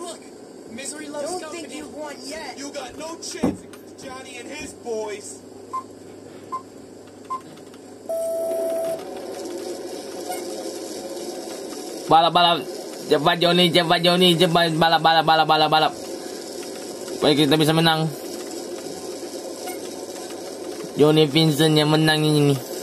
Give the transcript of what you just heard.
Look, Misery loves Don't company. think you won yet. You got no chance against Johnny and his boys. Balap. Cepat Johnny, cepat balap. Supaya kita bisa menang. Johnny Vincent yang menang ini.